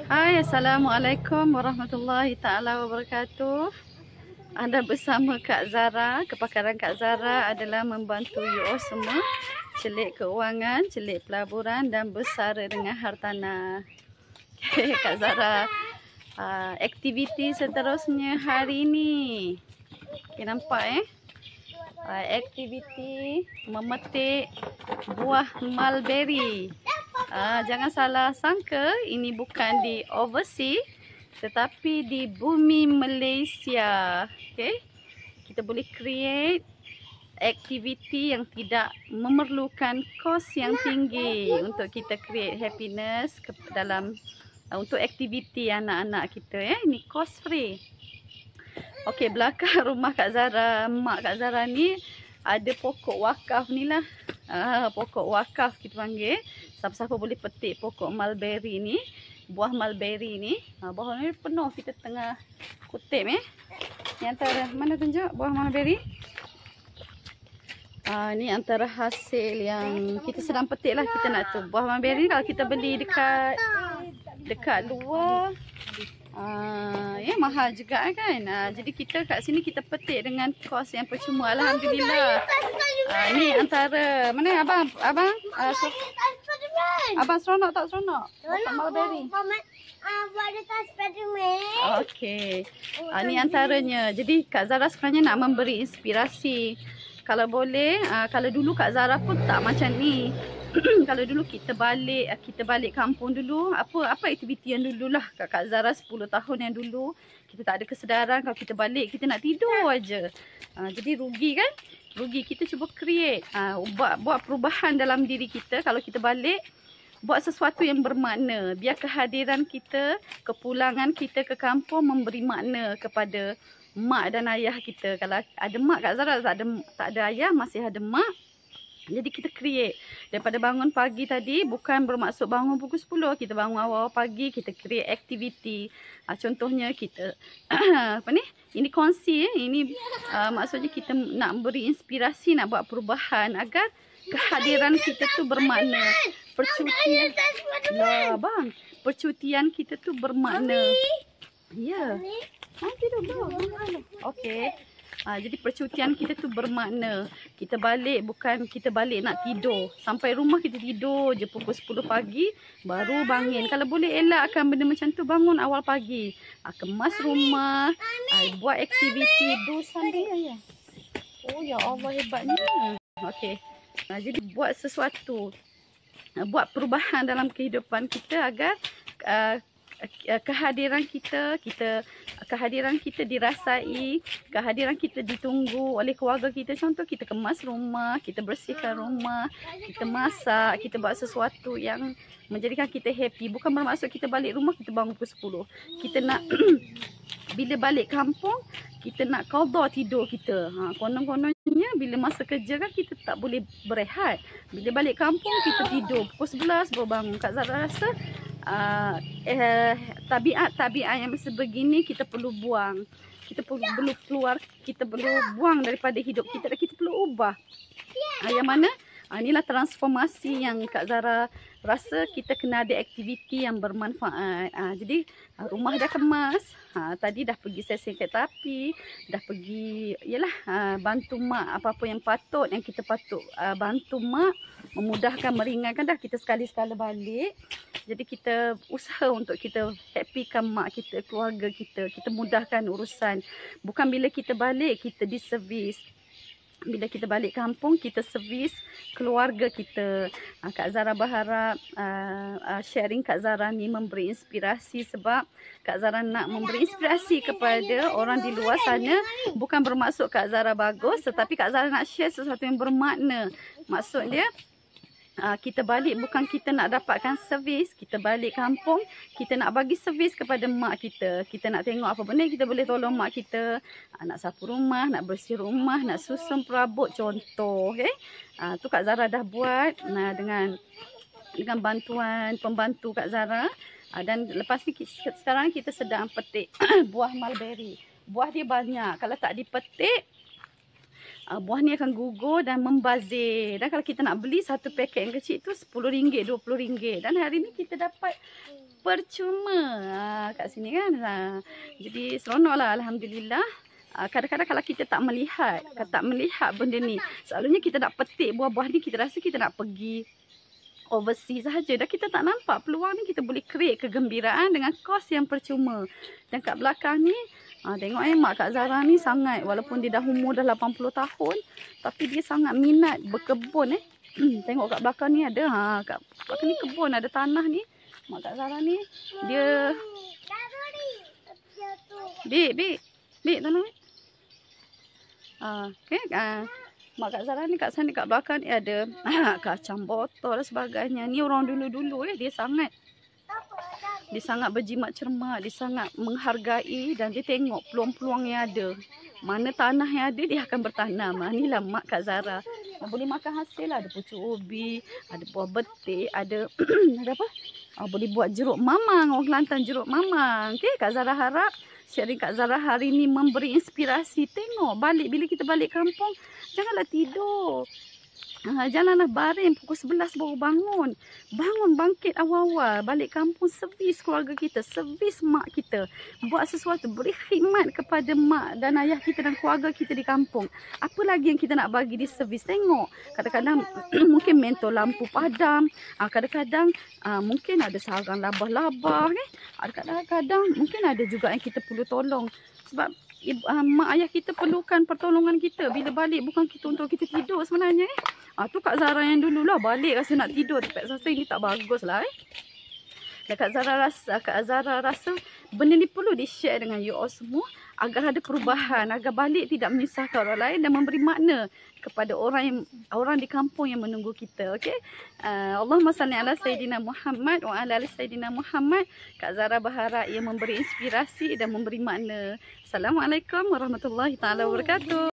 Hai, Assalamualaikum warahmatullahi ta'ala wabarakatuh. Anda bersama Kak Zara. Kepakaran Kak Zara adalah membantu you all semua celik keuangan, celik pelaburan dan bersara dengan hartanah. Okay, Kak Zara, aktiviti seterusnya hari ini. Okay, nampak aktiviti memetik buah mulberry. Jangan salah sangka, ini bukan di overseas tetapi di bumi Malaysia. Okay? Kita boleh create aktiviti yang tidak memerlukan kos yang tinggi untuk kita create happiness dalam untuk aktiviti anak-anak kita. Ini cost free. Okey, belakang rumah Kak Zara, mak Kak Zara ni ada pokok wakaf ni lah. Pokok wakaf kita panggil. Siapa-siapa boleh petik pokok mulberry ni, buah mulberry ni. Buah ni penuh, kita tengah kutip Ni antara, mana tunjuk buah mulberry? Ni antara hasil yang kita sedang petik lah. Kita nak tu buah mulberry kalau kita beli dekat luar, mahal juga kan. Jadi kita kat sini kita petik dengan kos yang percuma. Alhamdulillah. Ni antara, mana abang? Abang seronok tak seronok? Makan mulberry. Okey. Ni antaranya. Jadi Kak Zara sebenarnya nak memberi inspirasi. Kalau boleh, kalau dulu Kak Zara pun tak macam ni. Kalau dulu kita balik kampung dulu, apa aktiviti yang dululah Kak Zara 10 tahun yang dulu, kita tak ada kesedaran kalau kita balik kita nak tidur aja. Jadi rugi kan? Rugi. Kita cuba create, buat perubahan dalam diri kita. Kalau kita balik, buat sesuatu yang bermakna. Biar kehadiran kita, kepulangan kita ke kampung memberi makna kepada mak dan ayah kita. Kalau ada mak, Kak Zara tak ada ayah, masih ada mak. Jadi kita create. Daripada bangun pagi tadi, bukan bermaksud bangun pukul 10. Kita bangun awal pagi, kita create aktiviti. Contohnya kita, ini kongsi. Ini maksudnya kita nak beri inspirasi, nak buat perubahan agar kehadiran kita tu bermakna. Percutian. Lah, bang. Percutian kita tu bermakna. Ya. Okey. Jadi percutian kita tu bermakna. Kita balik, bukan kita balik nak tidur. Sampai rumah kita tidur je pukul 10 pagi baru bangun. Kalau boleh elakkan benda macam tu, bangun awal pagi. Kemas rumah, buat aktiviti, do something ya. Oh ya Allah, hebatnya. Okey. Jadi buat sesuatu. Buat perubahan dalam kehidupan kita agar kehadiran kita dirasai, kehadiran kita ditunggu oleh keluarga kita. Contoh, kita kemas rumah, kita bersihkan rumah, kita masak, kita buat sesuatu yang menjadikan kita happy. Bukan bermaksud kita balik rumah kita bangun pukul 10. Kita nak bila balik kampung kita nak qada tidur kita. Konon-kononnya bila masa kerja kan kita tak boleh berehat. Bila balik kampung kita tidur pukul 11 baru bangun. Kak Zara rasa tabiat yang sebegini kita perlu buang. Kita perlu keluar, kita perlu buang daripada hidup kita dan kita perlu ubah. Yang mana inilah transformasi yang Kak Zara rasa kita kena ada aktiviti yang bermanfaat. Jadi rumah dah kemas, tadi dah pergi sesi kereta api, dah pergi bantu mak apa-apa yang kita patut bantu mak, memudahkan, meringankan. Dah kita sekali-sekala balik. Jadi kita usaha untuk kita happykan mak kita, keluarga kita, kita mudahkan urusan. Bukan bila kita balik kita diservis. Bila kita balik kampung, kita servis keluarga kita. Kak Zara berharap sharing Kak Zara ni memberi inspirasi, sebab Kak Zara nak memberi inspirasi kepada orang di luar sana. Bukan bermaksud Kak Zara bagus, tetapi Kak Zara nak share sesuatu yang bermakna. Maksudnya, kita balik bukan kita nak dapatkan servis. Kita balik kampung, kita nak bagi servis kepada mak kita. Kita nak tengok apa benda kita boleh tolong mak kita. Nak sapu rumah, nak bersih rumah, nak susun perabot, contoh. Tu Kak Zara dah buat dengan bantuan pembantu Kak Zara. Dan lepas ni sekarang kita sedang petik buah mulberry. Buah dia banyak. Kalau tak dipetik, buah ni akan gugur dan membazir. Dan kalau kita nak beli satu paket yang kecil tu RM10, RM20. Dan hari ni kita dapat percuma. Kat sini kan. Jadi seronoklah, alhamdulillah. Kadang-kadang kalau kita tak melihat benda ni, selalunya kita nak petik buah-buah ni, kita rasa kita nak pergi overseas sahaja. Dah kita tak nampak peluang ni, kita boleh create kegembiraan dengan kos yang percuma. Dan kat belakang ni, tengok mak Kak Zara ni sangat, walaupun dia dah umur dah 80 tahun, tapi dia sangat minat berkebun. Tengok kat belakang ni ada, kat belakang ni kebun, ada tanah ni. Mak Kak Zara ni, dia... Bik, tolong ni. Okay, mak Kak Zara ni kat sana, kat belakang ni ada kacang botol dan sebagainya. Ni orang dulu-dulu dia sangat berjimat cermat, dia sangat menghargai dan dia tengok peluang-peluang yang ada. Mana tanah yang ada, dia akan bertanam. Inilah mak Kak Zara. Boleh makan hasil lah. Ada pucuk ubi, ada buah betik, ada ada apa? Boleh buat jeruk mamang, orang Kelantan jeruk mamang. Okay, Kak Zara harap sharing Kak Zara hari ni memberi inspirasi. Tengok balik, bila kita balik kampung, janganlah tidur. Janganlah baring pukul 11 baru bangun. Bangun bangkit awal-awal. Balik kampung, servis keluarga kita, servis mak kita. Buat sesuatu, beri khidmat kepada mak dan ayah kita dan keluarga kita di kampung. Apa lagi yang kita nak bagi di servis? Tengok, kadang-kadang mungkin mentol lampu padam. Kadang-kadang mungkin ada sarang labah-labah. Kadang-kadang mungkin ada juga yang kita perlu tolong. Sebab mak ayah kita perlukan pertolongan kita. Bila balik bukan kita untuk kita tidur sebenarnya. Tu Kak Zara yang dululah balik rasa nak tidur. Tapi rasa ini tak bagus lah. Dan Kak Zara rasa benda ni perlu di-share dengan you all semua. Agar ada perubahan. Agar balik tidak menyusahkan orang lain. Dan memberi makna kepada orang di kampung yang menunggu kita. Okay? Allahumma salli ala Sayyidina Muhammad wa ala Sayyidina Muhammad. Kak Zara berharap ia memberi inspirasi dan memberi makna. Assalamualaikum warahmatullahi taala wabarakatuh.